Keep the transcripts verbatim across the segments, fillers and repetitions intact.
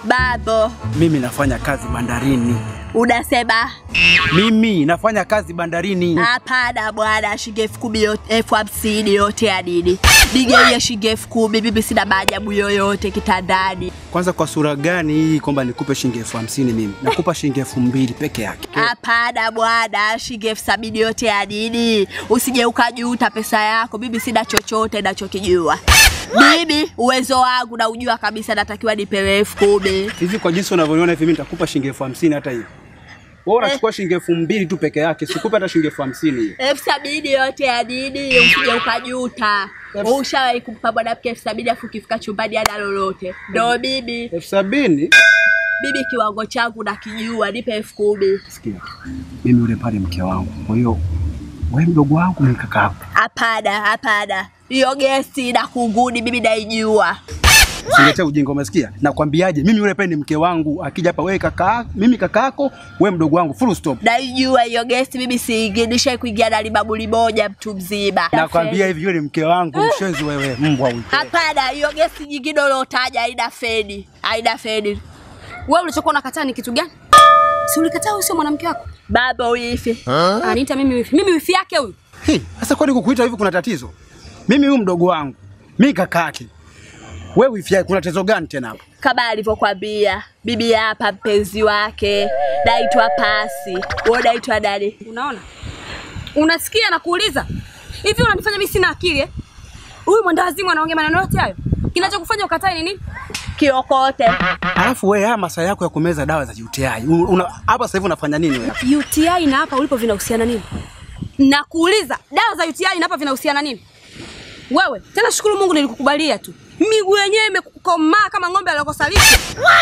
Babo. Mimi nafanya kazi bandarini. Unasema? Mimi nafanya kazi bandarini. Hapana bwana, shilingi elfu kumi yote, elfu hamsini yote ya nini? Nigeye shilingi elfu kumi, bibi sina maajabu yoyote kitandani. Kwanza kwa sura gani hii kwamba nikupe shilingi elfu hamsini mimi? Nakupa shilingi elfu mbili peke yake. Hapana bwana, shilingi elfu sabini yote ya nini? Usije ukajuta pesa yako, bibi sina chochote ninachokijua. Bibi, uwezo wangu na ujua kabisa natakiwa nipewe elfu kumi. Hivi kwa jinsi unavyoniona hivi mimi nitakupa shilingi elfu hamsini hata hiyo. Wewe unachukua eh, shilingi elfu mbili tu peke yake, sikupe hata shilingi elfu hamsini. elfu sabini yote ya nini? Usije ukajuta. Ushawahi kumpa mwanamke elfu sabini afu ukifika chumbani hana lolote. Ndio bibi. elfu sabini? Bibi, kiwango changu nakijua, nipe elfu kumi. Sikia. Mimi yule pale mke wangu. Kwa hiyo wewe mdogo wangu ni kaka yako. Hapana, hapana. Hiyo gesi na kunguni bibi naijua. Usiletea ujinga, umesikia? Nakwambiaje, mimi yule pale ni mke wangu, akija hapa wewe kaka, mimi kaka yako, wewe mdogo wangu, full stop. Naijua hiyo gesi bibi, siingidisha kuingia na libabuli moja mtu mzima. Nakwambia hivi yule mke wangu, mshenzi wewe, mbwa huyu. Hapana, hiyo gesi nyingine ulotaja haina fedi. Haina fedi. Wewe ulichokuwa unakataa ni kitu gani? Si ulikataa huyu sio mwanamke wako? Baba wifi. Aniita mimi wifi. Mimi wifi yake huyu. Hey, sasa kwani kukuita hivi kuna tatizo? Mimi huyu mdogo wangu, mimi kaka yake. Wewe wifi yake kuna tatizo gani tena hapo? Kama alivyokuambia, bibi hapa mpenzi wake, naitwa Pasi. Wewe unaitwa nani? Unaona? Unasikia na kuuliza? Hivi unanifanya mimi sina akili eh? Huyu mwandawazimu anaongea maneno yote hayo. Kinachokufanya ukatae ni nini? Kiokote. Alafu wewe haya masaa yako ya kumeza dawa za U T I. Una hapa sasa hivi unafanya nini wewe? U T I na hapa ulipo vinahusiana nini? Na kuuliza, dawa za U T I na hapa vinahusiana nini? Wewe, tena shukuru Mungu nilikukubalia tu. Miguu yenyewe imekukomaa kama ng'ombe aliyokosalisha.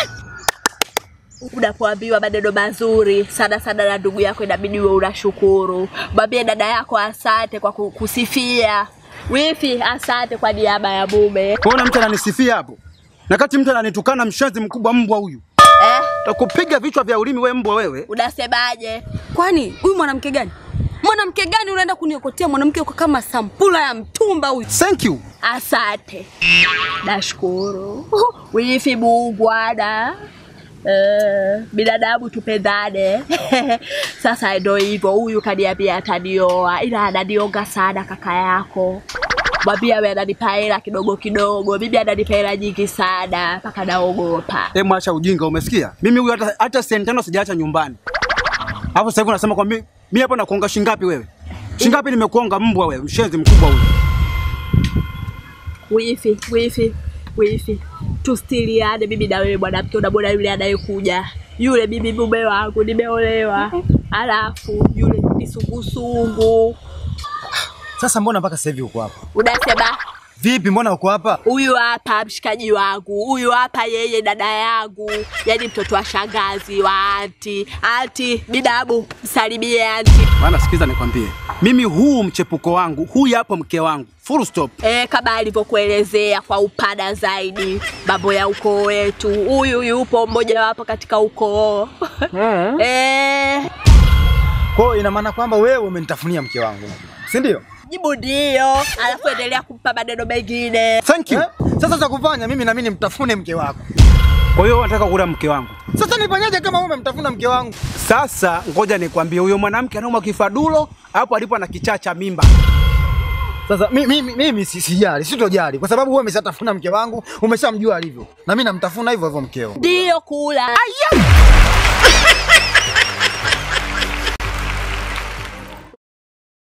Unapoambiwa maneno mazuri sana sana na ndugu yako inabidi wewe unashukuru. Mwambie dada yako asante kwa kusifia. Wifi, asante kwa niaba ya mume. Unaona mtu ananisifia hapo? Na kati mtu ananitukana, mshenzi mkubwa, mbwa huyu. Eh? Takupiga vichwa vya ulimi wewe mbwa wewe. Unasemaje? Kwani huyu mwanamke gani? Mwanamke gani unaenda kuniokotea mwanamke uko kama sampula ya mtumba huyu? Thank you. Asante. Nashukuru. Wifi bwana. Eh, binadamu tupendane. Sasa ndio hivyo, huyu kaniambia atanioa, ila ananionga sana kaka yako. Mwambie wewe ananipa hela kidogo kidogo, bibi ananipa hela nyingi sana mpaka naogopa. Eh, mwacha ujinga, umesikia? Mimi huyu hata hata senti tano sijaacha nyumbani. Hapo sasa hivi unasema kwa mimi mimi hapa nakuonga shingapi wewe? Shingapi nimekuonga mbwa wewe, mshenzi mkubwa huyu. Wifi, wifi, wifi. Tustiliane bibi na wewe mwanamke, unabona yule anayekuja. Yule bibi mume wangu nimeolewa. Alafu yule ni sungusungu. Sasa mbona mpaka sasa hivi uko hapa? Unasema vipi, mbona uko hapa? Huyu hapa mshikaji wangu, huyu hapa yeye dada yangu, yani mtoto wa shangazi wa anti. Anti, bidabu, msalimie anti. Bana sikiza nikwambie. Mimi huu mchepuko wangu, huyu hapo mke wangu. Full stop. Eh, kama alivyokuelezea kwa upana zaidi mambo ya ukoo wetu. Huyu yupo mmoja wapo katika ukoo. Mm. Eh. Kwa ina maana kwamba wewe umenitafunia mke wangu. Si ndio? Jibu ndio, alafu endelea kumpa maneno mengine. Thank you. Eh? Sasa za kufanya mimi na mimi nimtafune mke wako. Kwa hiyo unataka kula mke wangu. Sasa nifanyaje kama wewe umemtafuna mke wangu? Sasa ngoja nikwambie, huyo mwanamke anauma kifadulo hapo alipo na kichaa cha mimba. Sasa mimi mimi mimi sijali, sitojali kwa sababu wewe umeshatafuna mke wangu, umeshamjua alivyo. Na mimi namtafuna hivyo hivyo mkeo. Ndio kula. Aya!